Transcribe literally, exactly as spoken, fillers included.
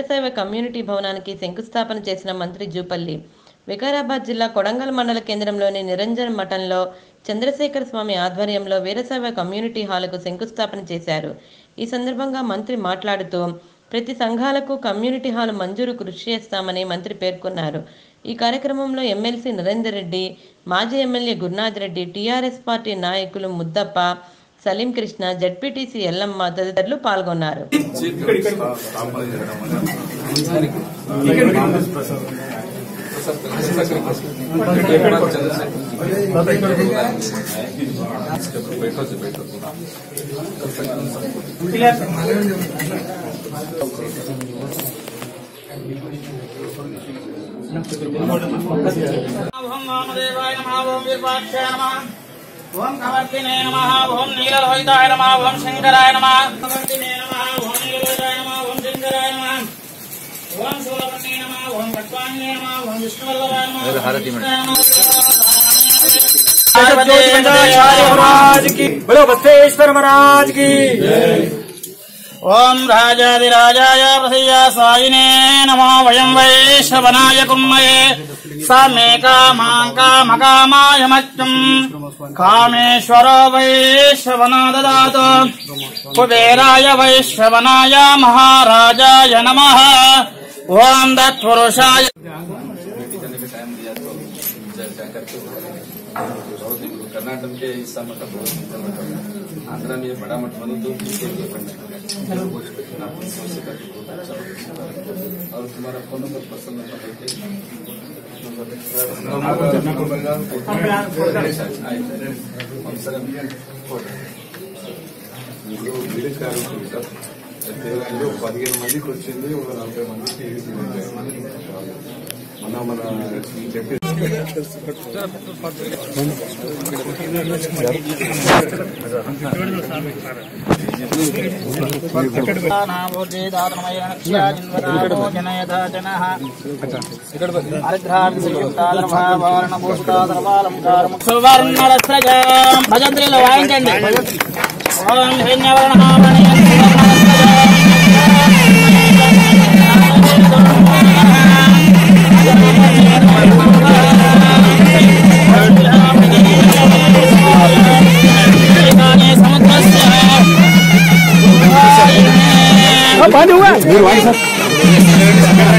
వీరశైవ community భవనానికి శంకుస్థాపన చేసిన మంత్రి జూపల్లి. వికారాబాద్ జిల్లా కొడంగల్ మండల కేంద్రంలోని నిరంజన్ మఠంలో చంద్రశేఖర స్వామి ఆధ్వర్యంలో వీరశైవ కమ్యూనిటీ హాలుకు శంకుస్థాపన చేశారు. ఈ సందర్భంగా మంత్రి మాట్లాడుతూ ప్రతి సంఘాలకు కమ్యూనిటీ హాలు మంజూరు కృషి చేస్తామని మంత్రి పేర్కొన్నారు. ఈ కార్యక్రమంలో ఎమ్మెల్సీ నరేందర్ రెడ్డి, మాజీ MLA Gurunath Reddy, TRS party నాయకులు ముద్దప్ప, సలీం కృష్ణ, జడ్పీటీసీ ఎల్లమ్మ తదితరులు పాల్గొన్నారు. ओम कवर्तिने नमः ओम नीललोहिताय नमः ओम शंकराय नमः कवर्तिने नमः ओम नीललोहिताय नमः ओम शंकराय नमः ओम शूलवर्णे नमः ओम भट्टान्ने नमः ओम विष्णुवल्लभाय नमः हारती में महाराज की बोलो बसवेश्वर महाराज की ओम राजाधिराजाय प्रसय्या स्वामिने नमो वयं वैश्रवणाय कुर्महे सामे कामाय मच्चम कामेश्वरो वैश्रवणो ददातु कुबेराय वैश्रवणाय महाराजाय नमः ओम तत्पुरुषाय कर्नाटक के हिस्सा मतलब आंध्र में बड़ा मठ बनो तो और तुम्हारा फोन नंबर पसंद పదిహేను మందికి వచ్చింది ఒక నలభై మందికి మన మన చెప్పి భజంత్రిలో వాయించండి. पानी हुआ